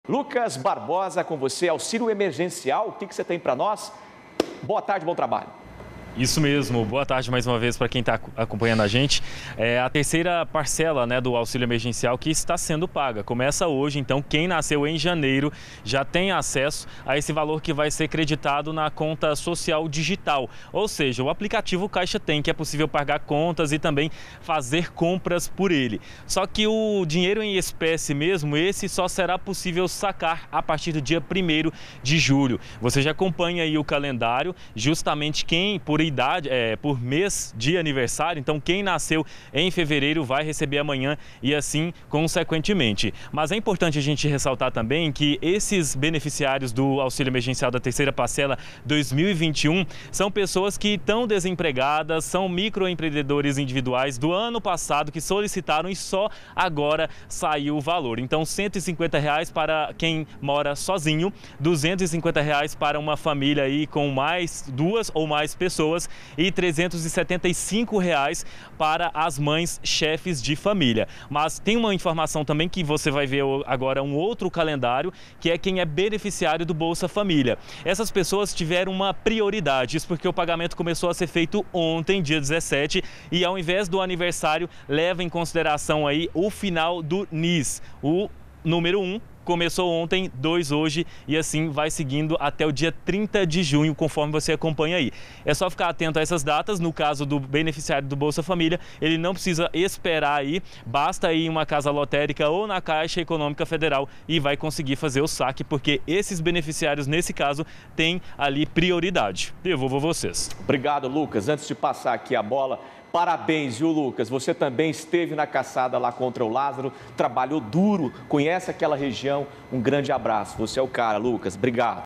Lucas Barbosa com você, auxílio emergencial, o que você tem para nós? Boa tarde, bom trabalho. Isso mesmo, boa tarde mais uma vez para quem está acompanhando a gente. É a terceira parcela, do auxílio emergencial que está sendo paga. Começa hoje, então quem nasceu em janeiro já tem acesso a esse valor que vai ser creditado na conta social digital. Ou seja, o aplicativo Caixa Tem, que é possível pagar contas e também fazer compras por ele. Só que o dinheiro em espécie mesmo, esse só será possível sacar a partir do dia 1º de julho. Você já acompanha aí o calendário, justamente quem por idade, por mês de aniversário, então quem nasceu em fevereiro vai receber amanhã e assim consequentemente. Mas é importante a gente ressaltar também que esses beneficiários do auxílio emergencial da terceira parcela 2021 são pessoas que estão desempregadas, são microempreendedores individuais do ano passado que solicitaram e só agora saiu o valor. Então R$150 para quem mora sozinho, R$250 para uma família aí com duas ou mais pessoas e R$375 para as mães chefes de família. Mas tem uma informação também que você vai ver agora um outro calendário, que é quem é beneficiário do Bolsa Família. Essas pessoas tiveram uma prioridade, isso porque o pagamento começou a ser feito ontem, dia 17, e ao invés do aniversário, leva em consideração aí o final do NIS, o número 1. Começou ontem, 2 hoje e assim vai seguindo até o dia 30 de junho, conforme você acompanha aí. É só ficar atento a essas datas. No caso do beneficiário do Bolsa Família, ele não precisa esperar aí, basta ir em uma casa lotérica ou na Caixa Econômica Federal e vai conseguir fazer o saque, porque esses beneficiários, nesse caso, têm ali prioridade. Devolvo a vocês. Obrigado, Lucas. Antes de passar aqui a bola, parabéns, viu, Lucas? Você também esteve na caçada lá contra o Lázaro, trabalhou duro, conhece aquela região. Um grande abraço. Você é o cara, Lucas. Obrigado.